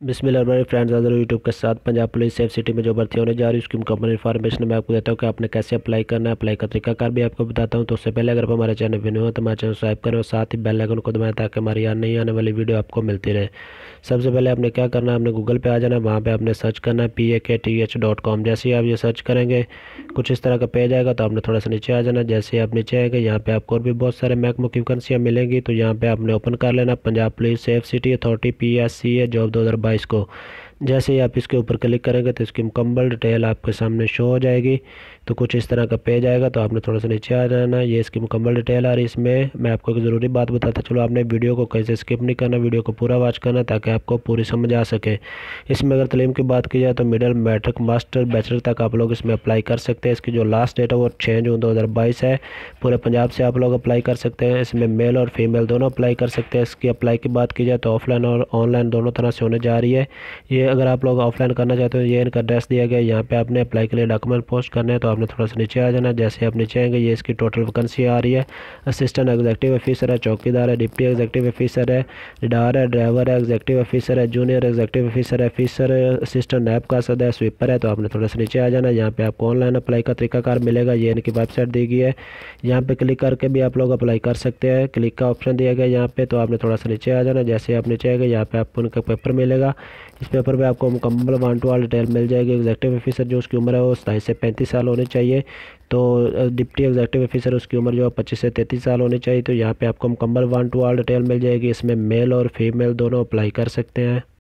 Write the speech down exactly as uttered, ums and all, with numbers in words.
बिस्मिल्लाह मेरे friends other YouTube के साथ पंजाब पुलिस सेफ सिटी में जो भर्ती होने जा रही है उसकी मुकम्मल इन्फॉर्मेशन मैं आपको देता हूँ कि आपने कैसे अप्लाई करना है। अप्लाई का तरीकाकार भी आपको बताता हूँ। तो उससे पहले अगर आप हमारे चैनल पर न्यू हो तो हमारे चैनल सब्सक्राइब करें और साथ ही बेल आइकन को दबाएं ताकि हमारी यहाँ नहीं आने वाली वीडियो आपको मिलती रहे। सबसे पहले आपने क्या करना है, आपने गूगल पे आ जाना है, वहाँ पे आपने सर्च करना है पी ए के टी एच डॉट कॉम। जैसे ही आप ये सर्च करेंगे कुछ इस तरह का पेज आएगा तो आपने थोड़ा सा नीचे आ जाना। जैसे ही आप नीचे आएंगे यहाँ पे आपको और भी बहुत सारे महकमों की वैकेंसियाँ मिलेंगी, तो यहाँ पे आपने ओपन कर लेना Punjab police safe city authority P S C A job दो हज़ार बाईस को। जैसे ही आप इसके ऊपर क्लिक करेंगे तो इसकी मुकम्मल डिटेल आपके सामने शो हो जाएगी। तो कुछ इस तरह का पेज आएगा तो आपने थोड़ा सा नीचे आ जाना। ये इसकी मुकम्मल डिटेल आ रही है। इसमें मैं आपको एक ज़रूरी बात बताता चलो, आपने वीडियो को कहीं से स्किप नहीं करना, वीडियो को पूरा वॉच करना ताकि आपको पूरी समझ आ सके। इसमें अगर तलीम की बात की जाए तो मिडिल मैट्रिक मास्टर बैचलर तक आप लोग इसमें अप्लाई कर सकते हैं। इसकी जो लास्ट डेट है वो छः जून दो हज़ार बाईस है। पूरे पंजाब से आप लोग अप्लाई कर सकते हैं। इसमें मेल और फीमेल दोनों अप्लाई कर सकते हैं। इसकी अप्लाई की बात की जाए तो ऑफलाइन और ऑनलाइन दोनों तरह से होने जा रही है। ये अगर आप लोग ऑफलाइन करना चाहते हो, ये इनका एड्रेस दिया गया है, यहाँ पे आपने अप्लाई के लिए डॉक्यूमेंट पोस्ट करने हैं। तो आपने थोड़ा सा नीचे आ जाना। जैसे आप नीचे आएंगे ये इसकी टोटल वैकेंसी आ रही है। असिस्टेंट एग्जीक्यूटिव ऑफिसर है, चौकीदार है, डिप्टी एग्जीक्यूटिव ऑफिसर है, रिडार है, ड्राइवर है, एग्जीक्यूटिव ऑफिसर है, जूनियर एग्जीक्यूटिव ऑफिसर है, ऑफिसर असिस्टेंट नैब का सदस्य है, स्वीपर है। तो आपने थोड़ा सा नीचे आ जाना। यहाँ पे आपको ऑनलाइन अप्लाई का तरीकाकार मिलेगा, ये इनकी वेबसाइट दी गई है। यहाँ पे क्लिक करके भी आप लोग अप्लाई कर सकते हैं। क्लिक का ऑप्शन दिया गया यहाँ पे, तो आपने थोड़ा सा नीचे आ जाना। जैसे आप नीचे आएंगे यहाँ पे आपको उनका पेपर मिलेगा। इस पेपर पे आपको मुकम्मल वन टू ऑल डिटेल मिल जाएगी। एग्जीक्यूटिव ऑफिसर जो उसकी उम्र है वो सताईस से पैंतीस साल होनी चाहिए। तो डिप्टी एग्जीक्यूटिव ऑफिसर उसकी उम्र जो है पच्चीस से तैंतीस साल होनी चाहिए। तो यहाँ पे आपको मुकम्मल वन टू ऑल डिटेल मिल जाएगी। इसमें मेल और फीमेल दोनों अप्लाई कर सकते हैं।